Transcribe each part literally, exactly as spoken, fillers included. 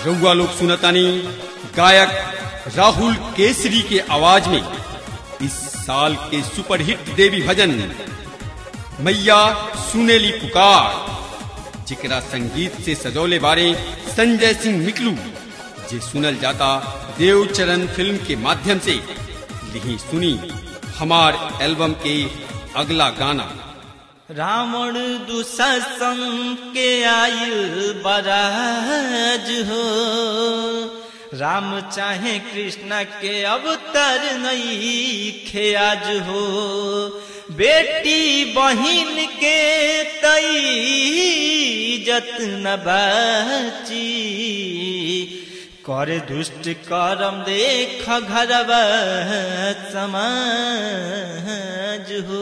रउआ लोग सुनतानी गायक राहुल केसरी के आवाज में इस साल के सुपरहिट देवी भजन मैया सुनेली पुकार, जिकरा संगीत से सजौले बारे संजय सिंह मिकलू, जे सुनल जाता देवचरण फिल्म के माध्यम से। लिही सुनी हमार एल्बम के अगला गाना। रावण दुशासन के आयु बराज हो, राम चाहे कृष्ण के अवतार नहीं खेज हो। बेटी बहिन के तई जतन बाची, कर दुष्ट करम देख घरवा समाज हो।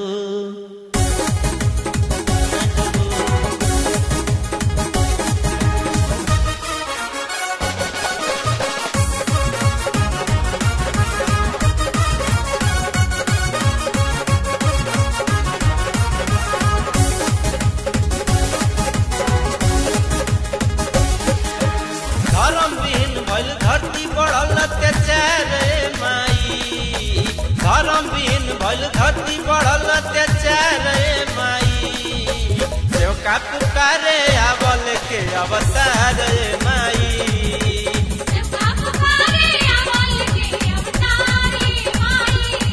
धरती बढ़ल अत्याचार माई, धर्म बिन भल धरती बढ़ल अत्याचार माई। सेवका पुकारे आवल के अवतार माई, सेवका पुकारे आवल के अवतार माई।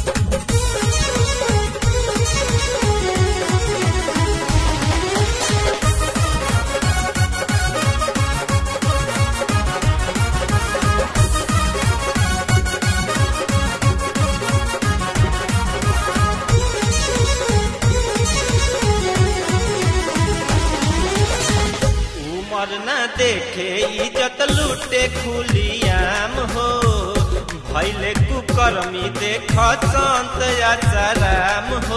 न देखे इज्जत लूटे खुलियाम हो, भैले कुकर्मी देख संत आसाराम हो।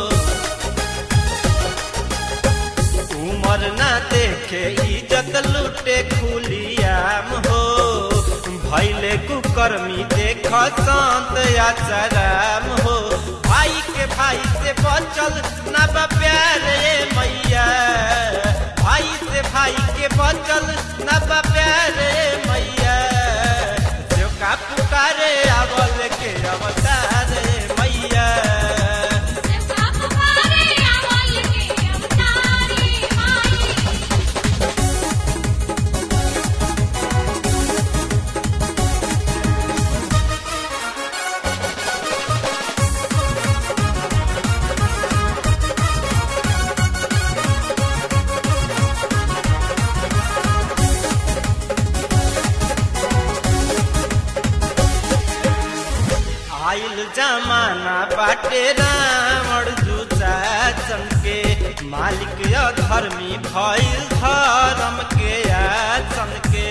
उमर न देखे इज्जत लूटे खुलियाम हो, भैले कुकर्मी देख संत आसाराम हो। भाई के भाई से बचल न बा प्यार मैया, भाई से भाई के बचल न बा प्यार मैया। सेवका पुकारे आवल के अवतार मैया, सेवका पुकारे आवल के अवतार माई। आइल जमाना बाटे रावण दुशासन के, मालिक अधर्मी भइल धर्म के आसन के।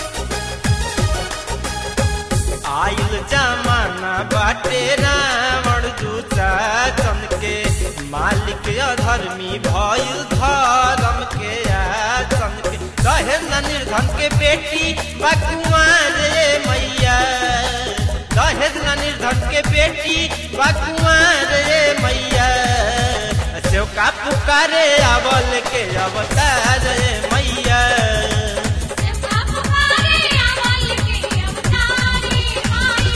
आइल जमाना बाटे रावण दुशासन के, मालिक अधर्मी भइल धर्म के आसन के। दहेज न निर्धन के बेटी बकुआर मैया, दहेज न निर्धन के बेटी बकुआर मैया। सेवका पुकारे आवल के अवतार मैया, सेवका पुकारे आवल के अवतार माई।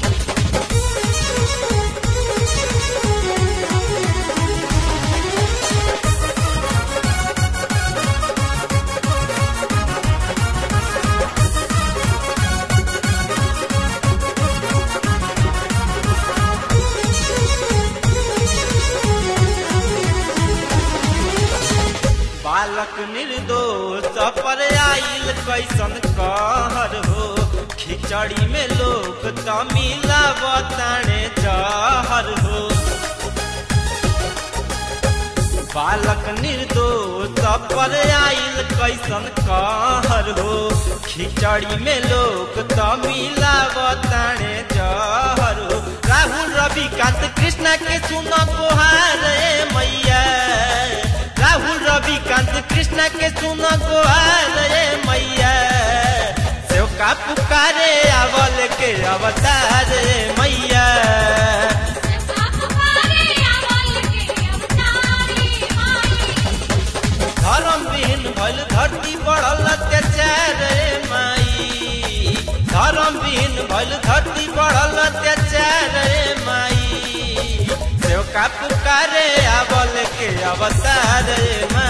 बालक निर्दोष पर आइल कैसन कहर हो, खिचड़ी में लोग त मिलावताने जहर हो। बालक निर्दोष पर आइल कैसन कहर हो, खिचड़ी में लोग त मिलावताने जहर हो। राहुल रविकांत कृष्ण के सुन गुहार मैया, राहुल रविकांत कृष्ण के सुन गुहार मैया। सेवका पुकारे आवल के अवतार मैया, सेवका पुकारे आवल के अवतार माई। धर्म बिन भल धरती बढ़ल अत्याचार माई, हम बिन भइल धरती बढ़ल अत्याचार रे माई सेवका पुकारे आवल के अवतार रे माई।